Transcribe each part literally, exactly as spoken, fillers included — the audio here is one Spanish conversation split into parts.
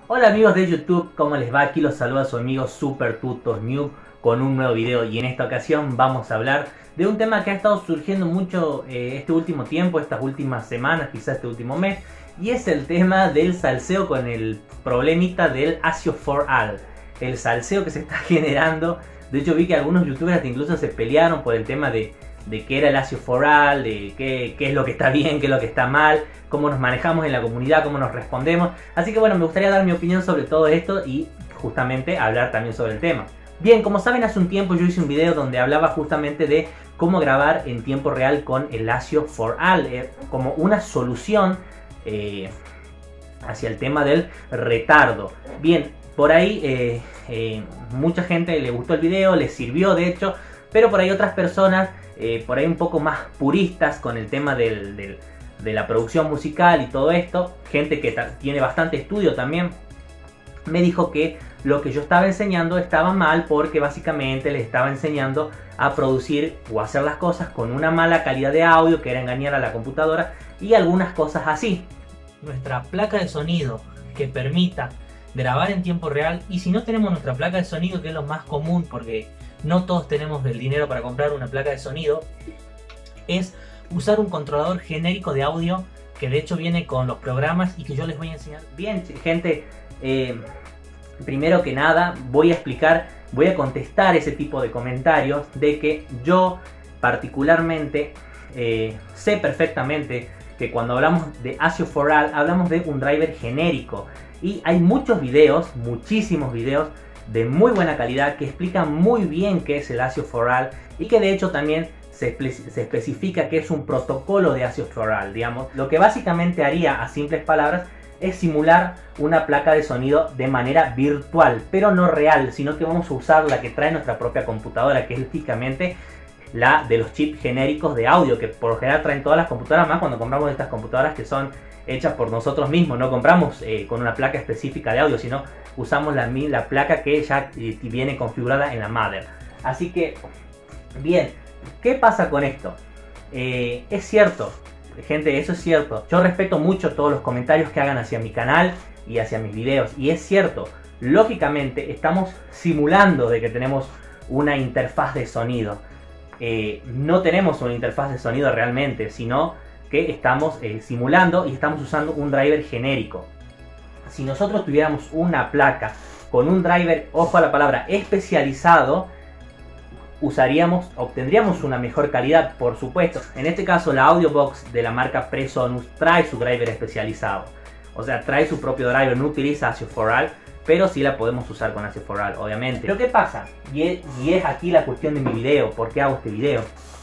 Hola amigos de YouTube, ¿cómo les va? Aquí los saluda su amigo Super Tutos Noob con un nuevo video, y en esta ocasión vamos a hablar de un tema que ha estado surgiendo mucho eh, este último tiempo, estas últimas semanas, quizás este último mes, y es el tema del salseo con el problemita del ASIO for All, el salseo que se está generando. De hecho vi que algunos youtubers incluso se pelearon por el tema de, de qué era el ASIO for All, de qué, qué es lo que está bien, qué es lo que está mal, cómo nos manejamos en la comunidad, cómo nos respondemos. Así que bueno, me gustaría dar mi opinión sobre todo esto y justamente hablar también sobre el tema. Bien, como saben, hace un tiempo yo hice un video donde hablaba justamente de cómo grabar en tiempo real con el ASIO for All, eh, como una solución eh, hacia el tema del retardo. Bien, por ahí eh, eh, mucha gente le gustó el video, les sirvió de hecho, pero por ahí otras personas, eh, por ahí un poco más puristas con el tema del, del, de la producción musical y todo esto, gente que tiene bastante estudio también, me dijo que lo que yo estaba enseñando estaba mal porque básicamente les estaba enseñando a producir o hacer las cosas con una mala calidad de audio, que era engañar a la computadora y algunas cosas así. Nuestra placa de sonido que permita grabar en tiempo real, y si no tenemos nuestra placa de sonido, que es lo más común porque no todos tenemos el dinero para comprar una placa de sonido, es usar un controlador genérico de audio que de hecho viene con los programas y que yo les voy a enseñar. Bien, gente, eh, primero que nada voy a explicar, voy a contestar ese tipo de comentarios de que yo particularmente eh, sé perfectamente que cuando hablamos de ASIO for All hablamos de un driver genérico, y hay muchos videos, muchísimos videos de muy buena calidad que explican muy bien qué es el ASIO for All, y que de hecho también se, se especifica que es un protocolo de ASIO for All, digamos. Lo que básicamente haría, a simples palabras, es simular una placa de sonido de manera virtual, pero no real, sino que vamos a usar la que trae nuestra propia computadora, que es lógicamente la de los chips genéricos de audio, que por lo general traen todas las computadoras, más cuando compramos estas computadoras que son hechas por nosotros mismos. No compramos eh, con una placa específica de audio, sino usamos la, la placa que ya eh, viene configurada en la mother. Así que, bien, ¿qué pasa con esto? Eh, es cierto, gente, eso es cierto. Yo respeto mucho todos los comentarios que hagan hacia mi canal y hacia mis videos, y es cierto, lógicamente estamos simulando de que tenemos una interfaz de sonido. Eh, no tenemos una interfaz de sonido realmente, sino que estamos eh, simulando y estamos usando un driver genérico. Si nosotros tuviéramos una placa con un driver, ojo a la palabra, especializado, usaríamos, obtendríamos una mejor calidad, por supuesto. En este caso la Audiobox de la marca Presonus trae su driver especializado, o sea, trae su propio driver, no utiliza ASIO for All, pero sí la podemos usar con ASIO for All, obviamente. Pero ¿qué pasa? Y es, y es aquí la cuestión de mi video. ¿Por qué hago este video?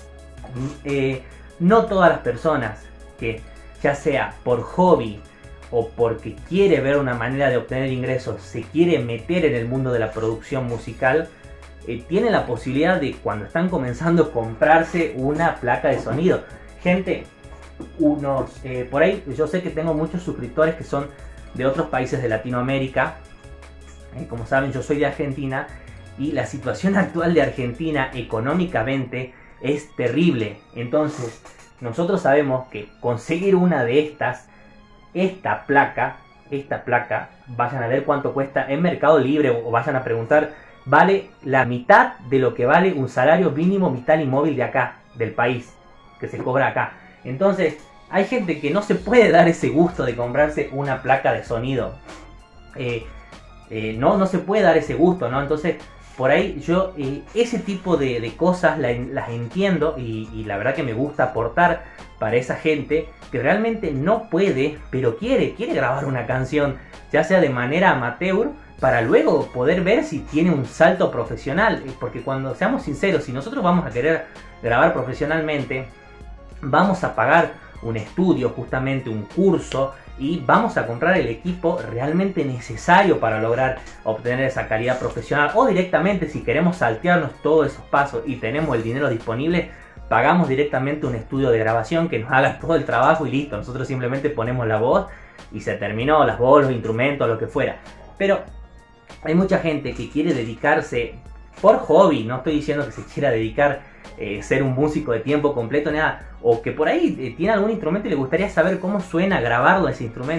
Eh, no todas las personas que, ya sea por hobby o porque quiere ver una manera de obtener ingresos, se quiere meter en el mundo de la producción musical, eh, tienen la posibilidad de, cuando están comenzando, comprarse una placa de sonido. Gente, unos eh, por ahí yo sé que tengo muchos suscriptores que son de otros países de Latinoamérica. Eh, como saben, yo soy de Argentina, y la situación actual de Argentina económicamente es terrible. Entonces nosotros sabemos que conseguir una de estas, esta placa, esta placa, vayan a ver cuánto cuesta en Mercado Libre o vayan a preguntar, vale la mitad de lo que vale un salario mínimo vital y móvil de acá, del país, que se cobra acá. Entonces hay gente que no se puede dar ese gusto de comprarse una placa de sonido. Eh, eh, no, no se puede dar ese gusto, ¿no? Entonces por ahí yo eh, ese tipo de, de cosas la, las entiendo, y, y la verdad que me gusta aportar para esa gente que realmente no puede, pero quiere, quiere grabar una canción, ya sea de manera amateur, para luego poder ver si tiene un salto profesional. Porque cuando, seamos sinceros, si nosotros vamos a querer grabar profesionalmente, vamos a pagar un estudio, justamente un curso, y vamos a comprar el equipo realmente necesario para lograr obtener esa calidad profesional. O directamente, si queremos saltearnos todos esos pasos y tenemos el dinero disponible, pagamos directamente un estudio de grabación que nos haga todo el trabajo y listo. Nosotros simplemente ponemos la voz y se terminó, las voz, los instrumentos, lo que fuera. Pero hay mucha gente que quiere dedicarse por hobby, no estoy diciendo que se quiera dedicar eh, ser un músico de tiempo completo, nada, o que por ahí eh, tiene algún instrumento y le gustaría saber cómo suena grabarlo ese instrumento.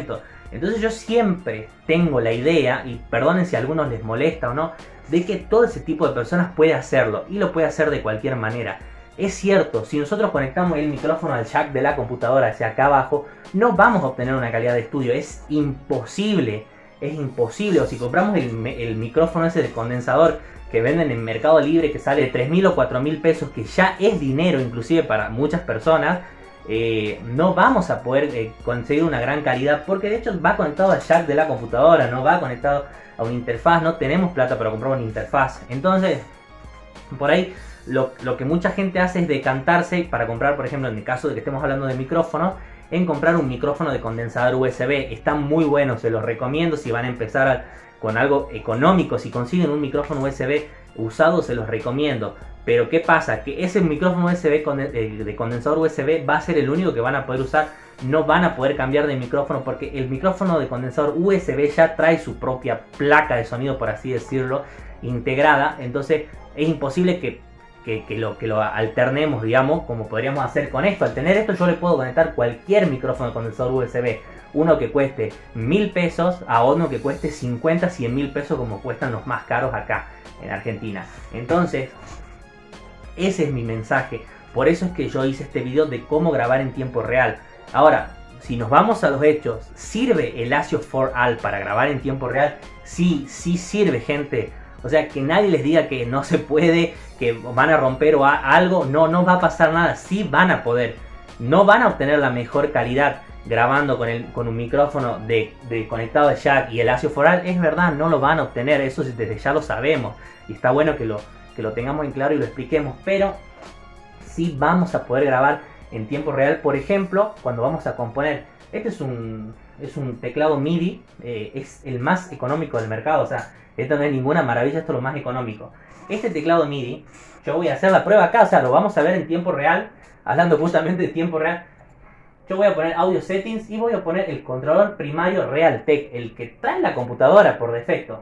Entonces yo siempre tengo la idea, y perdonen si a algunos les molesta o no, de que todo ese tipo de personas puede hacerlo, y lo puede hacer de cualquier manera. Es cierto, si nosotros conectamos el micrófono al jack de la computadora hacia acá abajo, no vamos a obtener una calidad de estudio, es imposible, es imposible. O si compramos el, el micrófono ese de condensador que venden en Mercado Libre, que sale de tres mil o cuatro mil pesos, que ya es dinero inclusive para muchas personas, eh, no vamos a poder eh, conseguir una gran calidad, porque de hecho va conectado al jack de la computadora, no va conectado a una interfaz, no tenemos plata para comprar una interfaz. Entonces, por ahí lo, lo que mucha gente hace es decantarse para comprar, por ejemplo, en el caso de que estemos hablando de micrófonos, en comprar un micrófono de condensador U S B. Están muy buenos, se los recomiendo si van a empezar a, con algo económico. Si consiguen un micrófono U S B usado, se los recomiendo. Pero ¿qué pasa? Que ese micrófono U S B con, de, de condensador U S B va a ser el único que van a poder usar. No van a poder cambiar de micrófono, porque el micrófono de condensador U S B ya trae su propia placa de sonido, por así decirlo, integrada. Entonces es imposible que, que, que, lo, que lo alternemos, digamos, como podríamos hacer con esto. Al tener esto yo le puedo conectar cualquier micrófono de condensador U S B. Uno que cueste mil pesos a uno que cueste cincuenta, cien mil pesos, como cuestan los más caros acá en Argentina. Entonces, ese es mi mensaje. Por eso es que yo hice este video de cómo grabar en tiempo real. Ahora, si nos vamos a los hechos, ¿sirve el ASIO cuatro Al para grabar en tiempo real? Sí, sí sirve, gente. O sea, que nadie les diga que no se puede, que van a romper o a algo. No, no va a pasar nada. Sí van a poder. No van a obtener la mejor calidad grabando con, el, con un micrófono de, de conectado de jack y el ASIO cuatro Al. Es verdad, no lo van a obtener. Eso desde ya lo sabemos. Y está bueno que lo, que lo tengamos en claro y lo expliquemos. Pero sí vamos a poder grabar en tiempo real. Por ejemplo, cuando vamos a componer, este es un, es un teclado MIDI, eh, es el más económico del mercado. O sea, esto no es ninguna maravilla, esto es lo más económico. Este teclado MIDI, yo voy a hacer la prueba acá, o sea, lo vamos a ver en tiempo real, hablando justamente de tiempo real. Yo voy a poner Audio Settings y voy a poner el controlador primario Realtek, el que trae la computadora por defecto.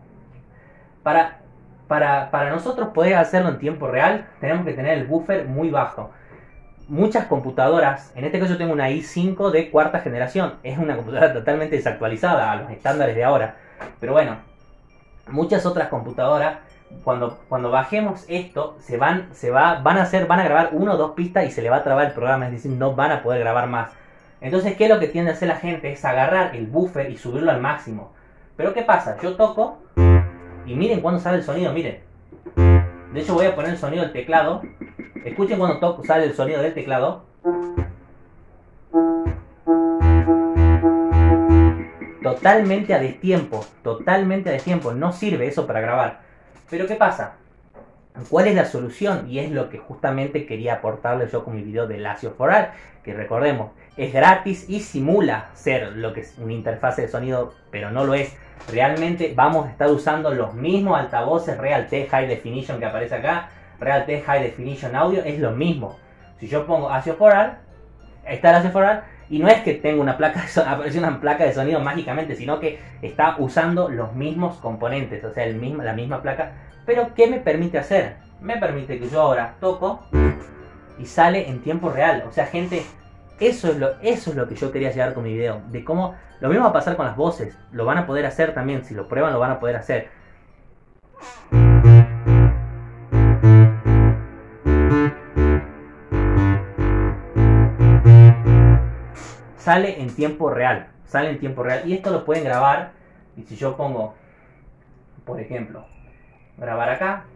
Para, para, para nosotros poder hacerlo en tiempo real, tenemos que tener el buffer muy bajo. Muchas computadoras, en este caso yo tengo una i cinco de cuarta generación, es una computadora totalmente desactualizada a los estándares de ahora, pero bueno, muchas otras computadoras, cuando, cuando bajemos esto, se van, se va, van a hacer, van a grabar una o dos pistas y se le va a trabar el programa, es decir, no van a poder grabar más. Entonces, ¿qué es lo que tiende a hacer la gente? Es agarrar el buffer y subirlo al máximo. Pero ¿qué pasa? Yo toco y miren cuando sale el sonido, miren. De hecho voy a poner el sonido del teclado. Escuchen cuando toco, sale el sonido del teclado. Totalmente a destiempo, totalmente a destiempo. No sirve eso para grabar. Pero ¿qué pasa? ¿Cuál es la solución? Y es lo que justamente quería aportarles yo con mi video del ASIO cuatro Al, que recordemos, es gratis y simula ser lo que es una interfaz de sonido, pero no lo es. Realmente vamos a estar usando los mismos altavoces Realtek High Definition que aparece acá. Realtek High Definition Audio es lo mismo. Si yo pongo ASIO cuatro Al, está el ASIO cuatro Al, y no es que tenga una placa de sonido, aparece una placa de sonido mágicamente, sino que está usando los mismos componentes, o sea, el mismo, la misma placa. Pero ¿qué me permite hacer? Me permite que yo ahora toco y sale en tiempo real. O sea, gente, eso es lo, eso es lo que yo quería llegar con mi video. De cómo lo mismo va a pasar con las voces. Lo van a poder hacer también. Si lo prueban, lo van a poder hacer. Sale en tiempo real. Sale en tiempo real. Y esto lo pueden grabar. Y si yo pongo, por ejemplo, grabar acá.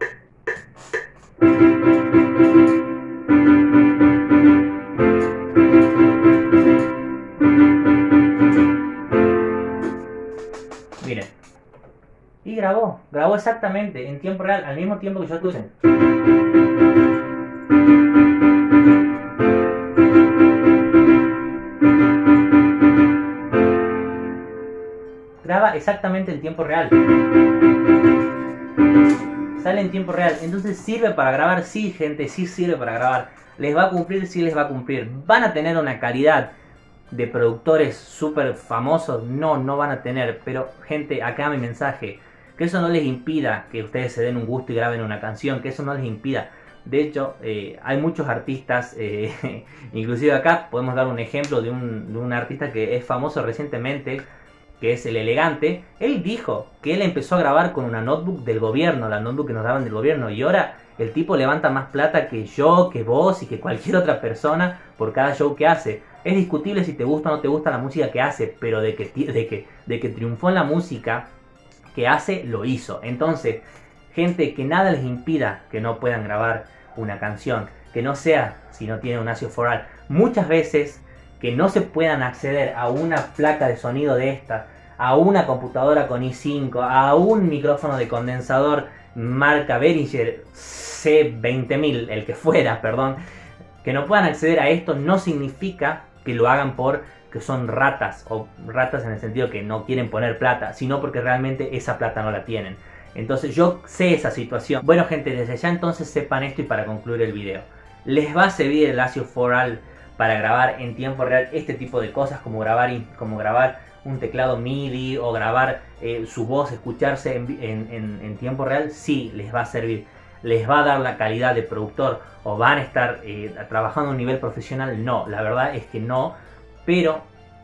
Miren. Y grabó. Grabó exactamente en tiempo real, al mismo tiempo que yo escuché. Graba exactamente en tiempo real. Sale en tiempo real. Entonces sirve para grabar. Sí, gente, sí sirve para grabar. Les va a cumplir, sí les va a cumplir. ¿Van a tener una calidad de productores súper famosos? No, no van a tener. Pero, gente, acá mi mensaje. Que eso no les impida que ustedes se den un gusto y graben una canción. Que eso no les impida. De hecho, eh, hay muchos artistas, eh, inclusive acá podemos dar un ejemplo de un, de un artista que es famoso recientemente, que es el elegante, él dijo que él empezó a grabar con una notebook del gobierno, la notebook que nos daban del gobierno, y ahora el tipo levanta más plata que yo, que vos y que cualquier otra persona por cada show que hace. Es discutible si te gusta o no te gusta la música que hace, pero de que, de que, de que triunfó en la música que hace, lo hizo. Entonces, gente, que nada les impida que no puedan grabar una canción, que no sea si no tiene un Asio four All. Muchas veces que no se puedan acceder a una placa de sonido de esta, a una computadora con i cinco, a un micrófono de condensador marca Behringer C veinte mil, el que fuera, perdón, que no puedan acceder a esto no significa que lo hagan por que son ratas, o ratas en el sentido que no quieren poner plata, sino porque realmente esa plata no la tienen. Entonces yo sé esa situación. Bueno gente, desde ya entonces sepan esto, y para concluir el video, les va a servir el Asio four All para grabar en tiempo real este tipo de cosas, como grabar, como grabar un teclado MIDI o grabar eh, su voz, escucharse en, en, en, en tiempo real. Sí, les va a servir, les va a dar la calidad de productor, o van a estar eh, trabajando a un nivel profesional. No, la verdad es que no, pero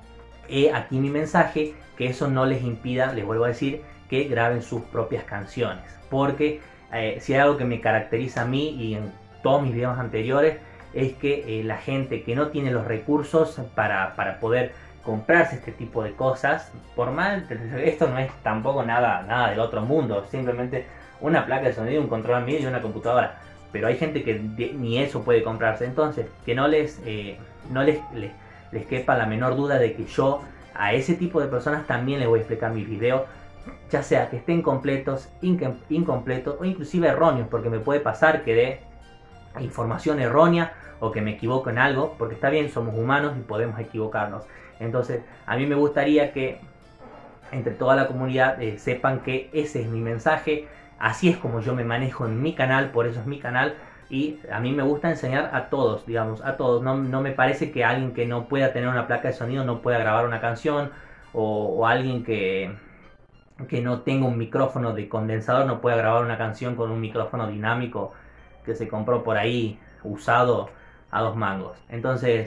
eh, aquí mi mensaje, que eso no les impida, les vuelvo a decir, que graben sus propias canciones, porque eh, si hay algo que me caracteriza a mí y en todos mis videos anteriores, es que eh, la gente que no tiene los recursos para, para poder comprarse este tipo de cosas, por mal, esto no es tampoco nada, nada del otro mundo, simplemente una placa de sonido, un control MIDI y una computadora, pero hay gente que de, ni eso puede comprarse. Entonces que no les eh, no les, les, les quepa la menor duda de que yo a ese tipo de personas también les voy a explicar mis videos, ya sea que estén completos, incompletos o inclusive erróneos, porque me puede pasar que dé información errónea o que me equivoco en algo, porque está bien, somos humanos y podemos equivocarnos. Entonces a mí me gustaría que entre toda la comunidad eh, sepan que ese es mi mensaje, así es como yo me manejo en mi canal, por eso es mi canal, y a mí me gusta enseñar a todos, digamos, a todos. No, no me parece que alguien que no pueda tener una placa de sonido no pueda grabar una canción, o, o alguien que, que no tenga un micrófono de condensador no pueda grabar una canción con un micrófono dinámico que se compró por ahí usado a dos mangos. Entonces,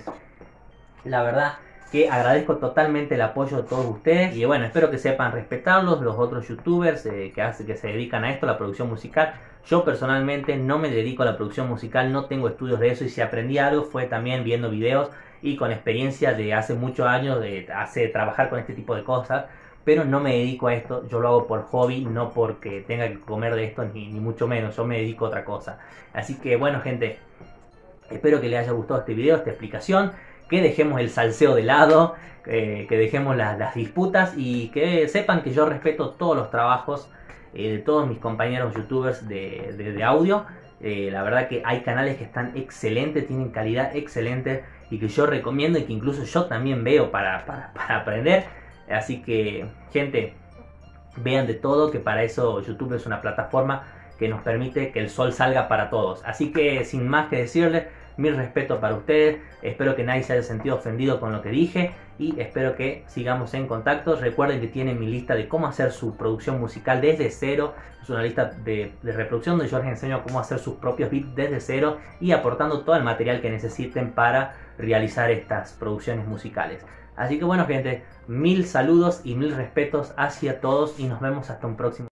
la verdad que agradezco totalmente el apoyo de todos ustedes, y bueno, espero que sepan respetarlos, los otros youtubers eh, que, hace, que se dedican a esto, la producción musical. Yo personalmente no me dedico a la producción musical, no tengo estudios de eso, y si aprendí algo fue también viendo videos y con experiencia de hace muchos años de hace, trabajar con este tipo de cosas, pero no me dedico a esto, yo lo hago por hobby, no porque tenga que comer de esto, ni, ni mucho menos, yo me dedico a otra cosa. Así que bueno gente, espero que les haya gustado este video, esta explicación, que dejemos el salseo de lado, eh, que dejemos la, las disputas, y que sepan que yo respeto todos los trabajos eh, de todos mis compañeros youtubers de, de, de audio. Eh, la verdad que hay canales que están excelentes, tienen calidad excelente, y que yo recomiendo y que incluso yo también veo para, para, para aprender. Así que gente, vean de todo, que para eso YouTube es una plataforma que nos permite que el sol salga para todos. Así que sin más que decirles, mi respeto para ustedes, espero que nadie se haya sentido ofendido con lo que dije, y espero que sigamos en contacto. Recuerden que tienen mi lista de cómo hacer su producción musical desde cero, es una lista de, de reproducción donde yo les enseño cómo hacer sus propios beats desde cero y aportando todo el material que necesiten para realizar estas producciones musicales. Así que bueno gente, mil saludos y mil respetos hacia todos, y nos vemos hasta un próximo